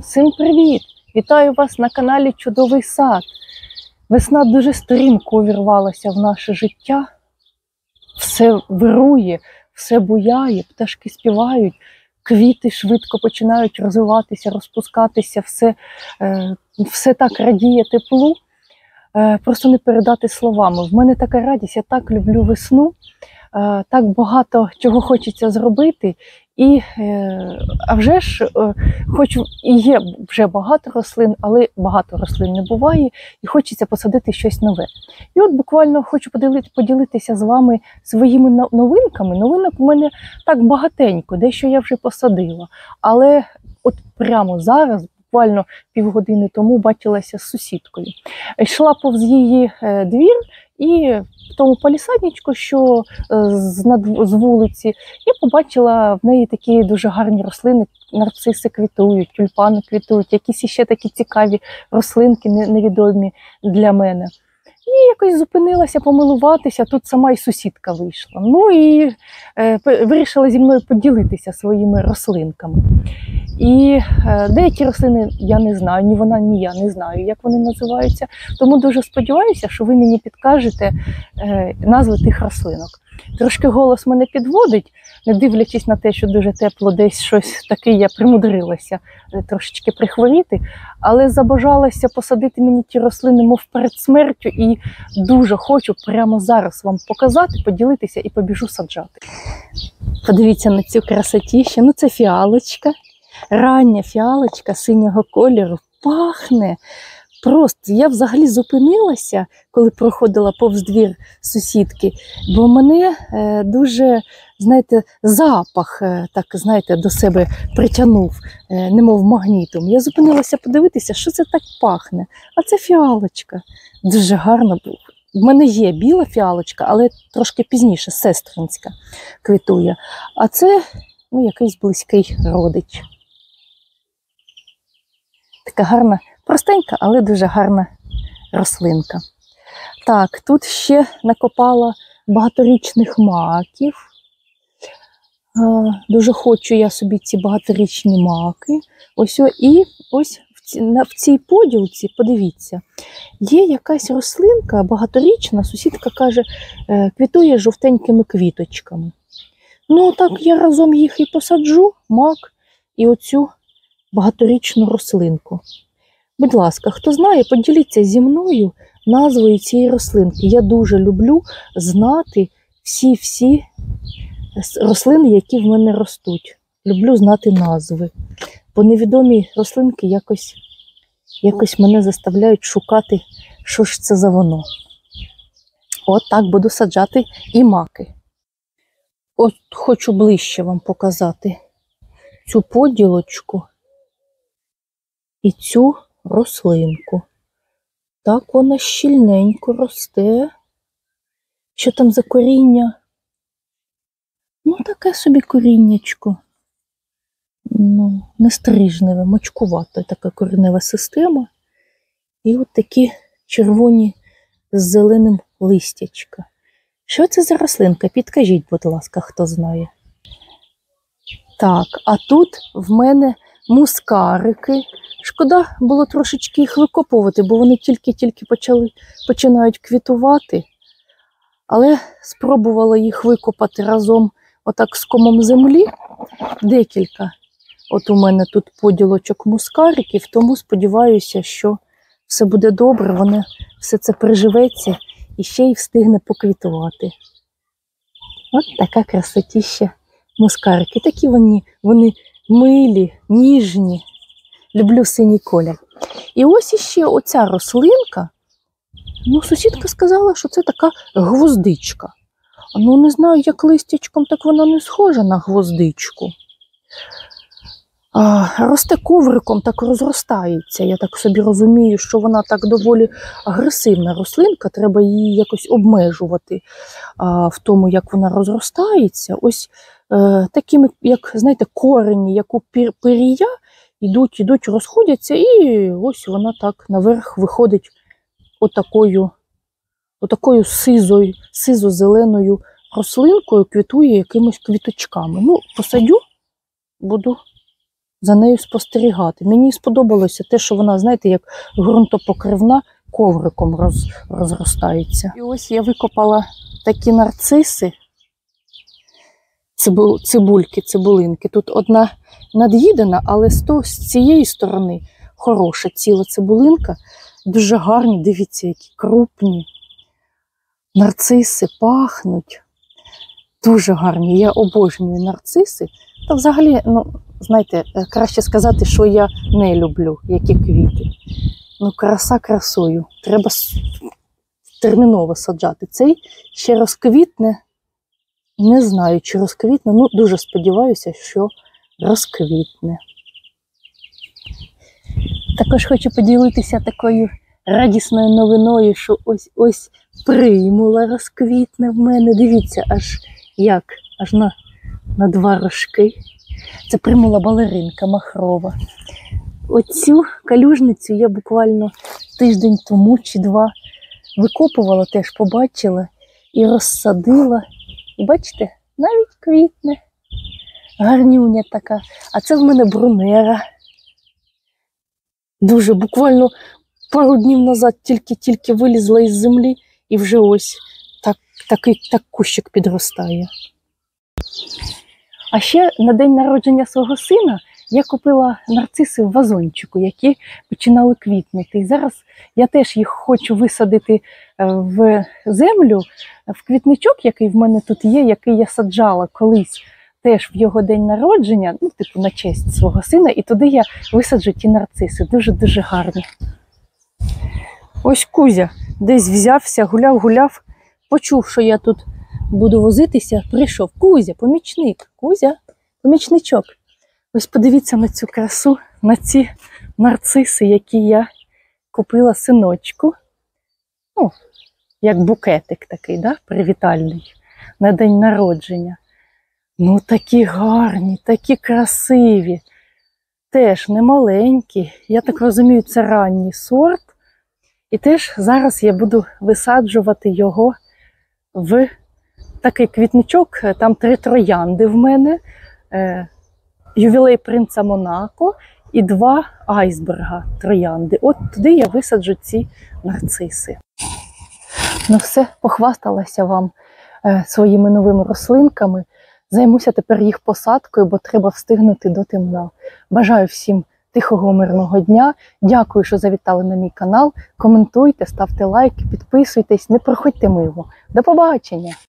Всім привіт! Вітаю вас на каналі Чудовий сад. Весна дуже стрімко увірвалася в наше життя. Все вирує, все буяє, пташки співають, квіти швидко починають розвиватися, розпускатися, все так радіє теплу. Просто не передати словами. В мене така радість, я так люблю весну, так багато чого хочеться зробити. А вже ж, хоч і є вже багато рослин, але багато рослин не буває, і хочеться посадити щось нове. І от буквально хочу поділитися з вами своїми новинками. Новинок у мене так багатенько, дещо я вже посадила. Але от прямо зараз, буквально півгодини тому, бачилася з сусідкою. Йшла повз її двір, і в тому палісадничку, що з вулиці, я побачила в неї такі дуже гарні рослини. Нарциси квітують, тюльпани квітують, якісь ще такі цікаві рослинки невідомі для мене. І якось зупинилася помилуватися, тут сама і сусідка вийшла. Ну і вирішила зі мною поділитися своїми рослинками. І деякі рослини я не знаю, ні вона, ні я не знаю, як вони називаються. Тому дуже сподіваюся, що ви мені підкажете назви тих рослинок. Трошки голос мене підводить, не дивлячись на те, що дуже тепло, десь щось таке я примудрилася трошечки прихворіти. Але забажалася посадити мені ті рослини, мов перед смертю, і дуже хочу прямо зараз вам показати, поділитися і побіжу саджати. Подивіться на цю красотіщу. Ну це фіалочка. Рання фіалочка синього кольору, пахне. Просто я взагалі зупинилася, коли проходила повз двір сусідки, бо мене дуже, знаєте, запах, так, знаєте, до себе притягнув, немов магнітом. Я зупинилася подивитися, що це так пахне. А це фіалочка. Дуже гарно було. В мене є біла фіалочка, але трошки пізніше, сестринська, квітує. А це, ну, якийсь близький родич. Така гарна, простенька, але дуже гарна рослинка. Так, тут ще накопала багаторічних маків. Дуже хочу я собі ці багаторічні маки. І ось в цій поділці, подивіться, є якась рослинка багаторічна, сусідка каже, квітує жовтенькими квіточками. Ну так я разом їх і посаджу, мак і оцю багаторічну рослинку. Будь ласка, хто знає, поділіться зі мною назвою цієї рослинки. Я дуже люблю знати всі рослини, які в мене ростуть. Люблю знати назви. Бо невідомі рослинки якось мене заставляють шукати, що ж це за воно. От так буду саджати і маки. От хочу ближче вам показати цю поділочку і цю рослинку. Так вона щільненько росте. Що там за коріння? Ну, таке собі коріннячко. Ну, не стрижневе, мочкувата така коренева система. І от такі червоні з зеленим листячка. Що це за рослинка? Підкажіть, будь ласка, хто знає. Так, а тут в мене мускарики. Шкода було трошечки їх викопувати, бо вони тільки починають квітувати. Але спробувала їх викопати разом отак з комом землі. Декілька. От у мене тут поділочок мускариків, тому сподіваюся, що все буде добре, все це приживеться і ще й встигне поквітувати. От така красотіща мускарики. Такі вони милі, ніжні. Люблю синій колір. І ось іще оця рослинка. Ну, сусідка сказала, що це така гвоздичка. Ну, не знаю, як листячком, так вона не схожа на гвоздичку. Росте ковриком, так розростається. Я так собі розумію, що вона так доволі агресивна рослинка. Треба її якось обмежувати в тому, як вона розростається. Ось такими, як, знаєте, корені, як у пирія, ідуть, розходяться, і ось вона так наверх виходить отакою сизо-зеленою рослинкою, квітує якимось квіточками. Ну, посадю, буду за нею спостерігати. Мені сподобалося те, що вона, знаєте, як ґрунтопокривна, ковриком розростається. І ось я викопала такі нарциси, цибулинки. Тут одна над'їдена, але з цієї сторони хороша ціла цибулинка. Дуже гарні, дивіться, які крупні. Нарциси пахнуть. Дуже гарні. Я обожнюю нарциси. Та взагалі, знаєте, краще сказати, що я не люблю, які квіти. Краса красою. Треба терміново саджати. Цей ще розквітне. Не знаю, чи розквітне. Дуже сподіваюся, що розквітне. Також хочу поділитися такою радісною новиною, що ось примула розквітне в мене. Дивіться, аж на 2 рожки. Це примула балеринка махрова. Оцю калюжницю я буквально тиждень тому чи 2 викопувала, теж побачила і розсадила. І бачите, навіть квітне. Гарнюня така. А це в мене брунера. Дуже буквально пару днів назад тільки вилізла із землі і вже ось так кущик підростає. А ще на день народження свого сина я купила нарциси в вазончику, які починали квітнути. І зараз я теж їх хочу висадити в землю, в квітничок, який в мене тут є, який я саджала колись теж в його день народження, на честь свого сина, і туди я висаджу ті нарциси. Дуже-дуже гарні. Ось Кузя десь взявся, гуляв, почув, що я тут буду возитися, прийшов. Кузя, помічник, Кузя, помічничок. Ось подивіться на цю красу, на ці нарциси, які я купила синочку. Як букетик такий, привітальний, на день народження. Такі гарні, такі красиві. Теж не маленькі. Я так розумію, це ранній сорт. І теж зараз я буду висаджувати його в такий квітничок. Там 3 троянди в мене. Ювілей принца Монако і 2 айсберга троянди. От туди я висаджу ці нарциси. Все, похвасталася вам своїми новими рослинками. Займуся тепер їх посадкою, бо треба встигнути до темна. Бажаю всім тихого, мирного дня. Дякую, що завітали на мій канал. Коментуйте, ставте лайки, підписуйтесь, не проходьте мимо. До побачення!